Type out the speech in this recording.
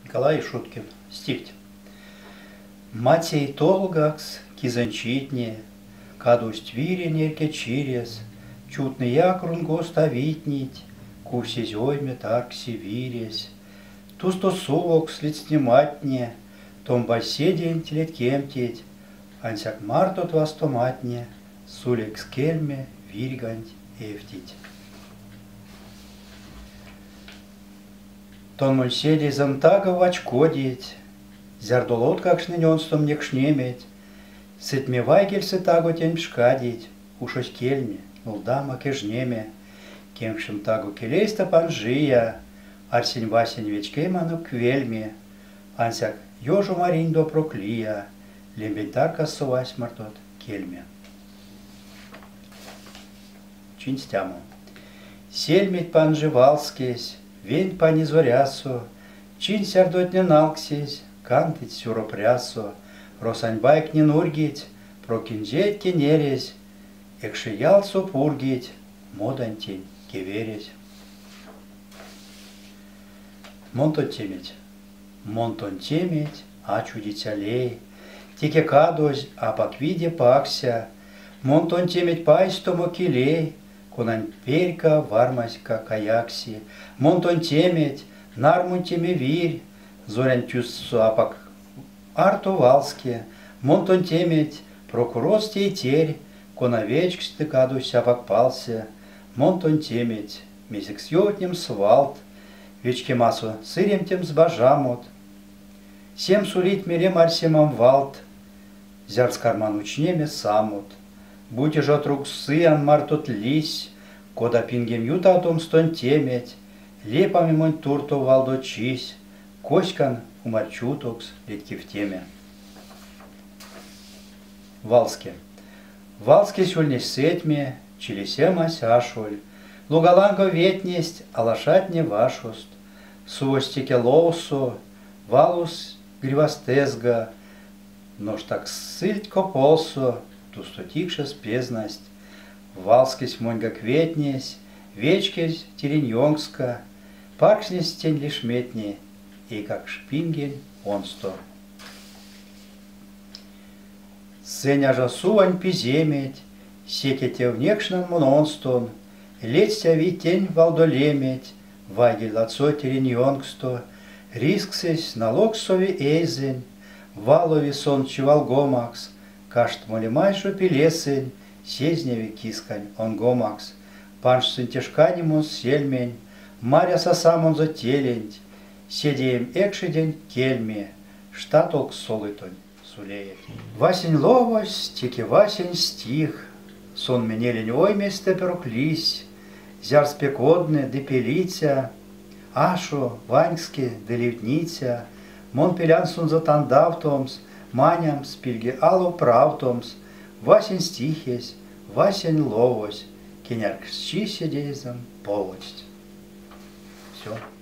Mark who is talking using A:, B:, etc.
A: Николай Шуткин. Стихть. Матей толгакс кизанчитне, кадусть виренерке чирес, чутный якрунгу ставитнить, куси зойме таркси вирес, тусто сувок слицнематне, том басседень телеткемтеть, ансяк мартот вастоматне, сулек скельме вирганть эвтить. Тон мульседи замтага в очко деть, зярдолот как шненёнстом не кшнеметь, сытме вайгель сытагу тень пшкадить, ушось кельме, лдама кежнеме, кемшим тагу келейста панжия, арсень васень вечкеману квельме, ансяк ёжу маринь до проклия, лембень тарка сувась мартот кельме. Чинстяму. Сельметь панжи валскесь, вень пани зорясу, чин сярдотне налксесь, кантить сюропрясу, росаньбайк не нургить, прокинжеть кенересь, экшиял супургить, модантень кевересь. Монтон темить, а чудить алей, тике кадось, а поквиде пакся, монтон темить пайстомо килей, кунань перька вармаська каякси, монтон темить, нармун теме вирь, зорян тюссу апак арту валске, монтон темить, прокуросте и терь, конавечк стыкадусь апак пался, монтон темить, месяк сьотнем свалт, вечке массу сырем тем сбажамот, сем сулить мерем арсемам валт, зяр с карман учнеме самот, будь же от рук сыан мартот лись, кода пингем юта том стон теметь, лепами мон турто валдо чись, коськан умарчутокс летки в теме. Валске. Валске сюльнесь сетьме, чилисема сяшуль, лугаланго ветнесть, а лошадь не вашуст, суостике лоусо, валус гривостезга, нож так сыльть кополсо, тустотикша спезность, валскесь моньга кветнесь, вечкесь тереньонгска, паркснесь тень лишь метни, и как шпингель онсто. Сеня же сувань пиземеть, секете внекшнан мононстон, леться витень валдолеметь, вагель лацо тереньонгсто, рисксесь налог сови эйзень, валови сон чевалгомакс, кашт молимайшу пелесень, сезневи кискань онгомакс, панш сентешканимус сельмень, маря сосамон за телень, седеем экшидень кельме, штатолк солытонь сулеет. Васень ловось, тики васень стих, сон менелень оймес теперуклись, зяр спекодны депелиця, ашу ваньски деливниця, мон пелянсун затандавтомс, маням спильги алу правтомс, васень стихесь, васень ловось, кенярк с чиседезом повость. Все.